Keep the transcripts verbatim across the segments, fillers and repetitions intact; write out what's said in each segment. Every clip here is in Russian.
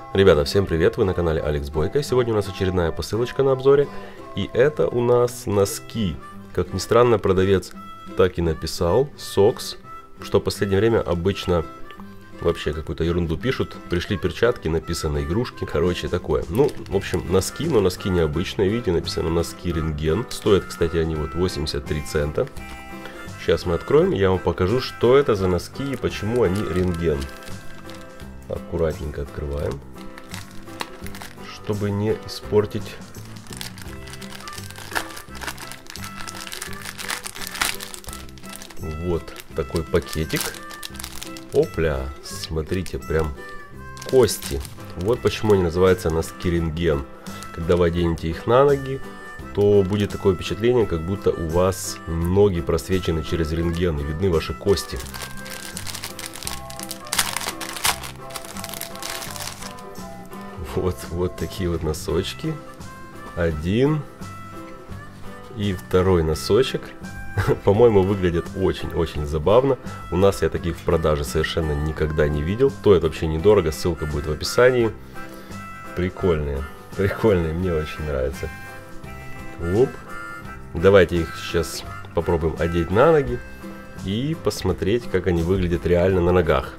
Ребята, всем привет, вы на канале Алекс Бойко. Сегодня у нас очередная посылочка на обзоре. И это у нас носки. Как ни странно, продавец так и написал Socks, что в последнее время обычно вообще какую-то ерунду пишут. Пришли перчатки, написано игрушки, короче такое. Ну, в общем, носки, но носки необычные. Видите, написано носки рентген. Стоят, кстати, они вот восемьдесят три цента. Сейчас мы откроем, я вам покажу, что это за носки и почему они рентген. Аккуратненько открываем, чтобы не испортить. Вот такой пакетик. Опля, смотрите, прям кости. Вот почему они называются носки рентген. Когда вы оденете их на ноги, то будет такое впечатление, как будто у вас ноги просвечены через рентген и видны ваши кости. Вот, вот такие вот носочки. Один и второй носочек. По-моему, выглядят очень-очень забавно. У нас я таких в продаже совершенно никогда не видел. Стоит вообще недорого, ссылка будет в описании. Прикольные, прикольные, мне очень нравятся. Оп. Давайте их сейчас попробуем одеть на ноги и посмотреть, как они выглядят реально на ногах.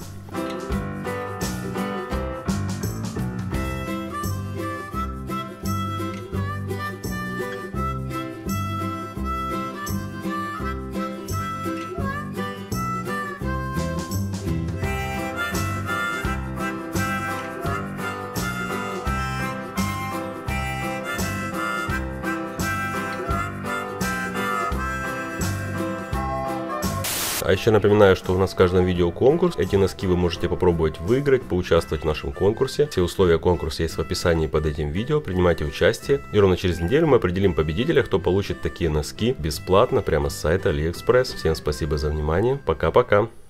А еще напоминаю, что у нас в каждом видео конкурс. Эти носки вы можете попробовать выиграть, поучаствовать в нашем конкурсе. Все условия конкурса есть в описании под этим видео. Принимайте участие. И ровно через неделю мы определим победителя, кто получит такие носки бесплатно прямо с сайта AliExpress. Всем спасибо за внимание. Пока-пока.